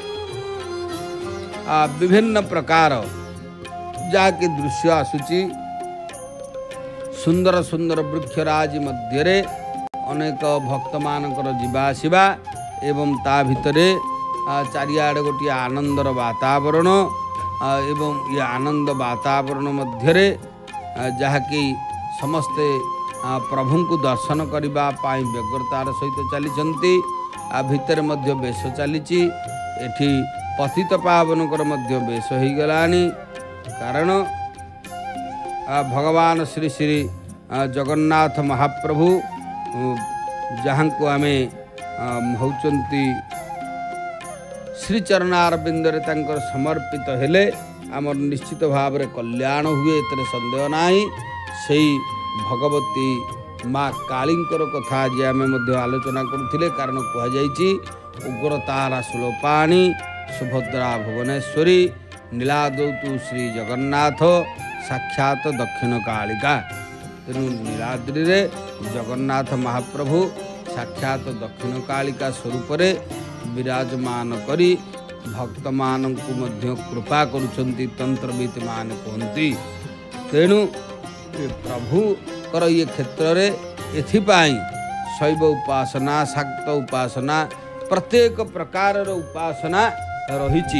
A: विभिन्न प्रकार जाके दृश्य आसुची सुंदर सुंदर वृक्षराज मध्यरे अनेक भक्त मानकर जीवा आसिबा एवं ता भितरे चारिआडे गोटे आनंदर वातावरण एवं ये आनंद वातावरण मध्यरे जहाँकि समस्ते प्रभु को दर्शन करने व्यग्रतार सहित चली भितर मध्य बेश चली एठी पतित पावनकर मध्य बेश हो गलानी कारण भगवान श्री श्री जगन्नाथ महाप्रभु जहाँ को आमे होचंती श्री चरणारविंदरे तांकर समर्पित हेले आमर निश्चित भाव में कल्याण हुए एतरे संदेह नाही सेई भगवती माँ कालींकर कथा जे आमे मध्य आलोचना करुथिले कारण कहा जायछि उग्र तारा सुलोपाणी सुभद्रा भुवनेश्वरी नीलाद्रौतु श्री जगन्नाथ साक्षात दक्षिण कालिका तेणु नीलाद्रि रे जगन्नाथ महाप्रभु साक्षात दक्षिण कालिका स्वरूप विराजमान करी भक्त मानकु मध्य कृपा करुछंती तंत्रविद मान कहती तेणु प्रभु कर ये क्षेत्र रे एथिपाई शैव उपासना शाक्त उपासना प्रत्येक प्रकार उपासना रही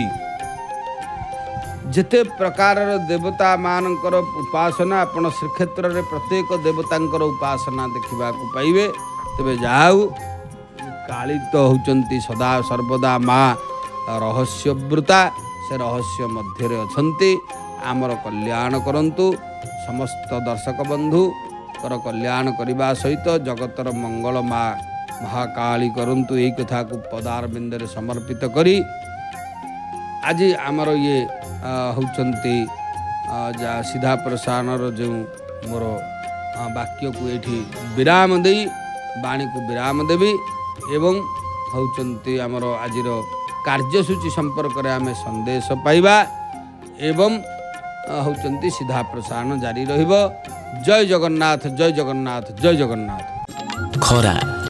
A: जेते प्रकार देवता मानकर उपासना अपन श्रीक्षेत्र रे प्रत्येक देवतांकर उपासना देखा पाइबे तेबे जाऊ काली तो होचंती सदा सर्वदा माँ रहस्यवृता से रहस्य मध्य अछंती आमर कल्याण करंतु समस्त दर्शक बंधु कर कल्याण करने सहित जगतर मंगल माँ महाकाली करंतु यही कथा को पदार बिंदरे समर्पित करी आज आमर ये होचंती सीधा प्रसारण जो मोर वाक्य को ये विराम दे वाणी को विराम देवी एवं होचंती आमर आज कार्यसूची संपर्क में आम संदेश पाइबा एवं होचंती सीधा प्रसारण जारी रहिबो। जय जगन्नाथ जय जगन्नाथ जय जगन्नाथ।
B: खरा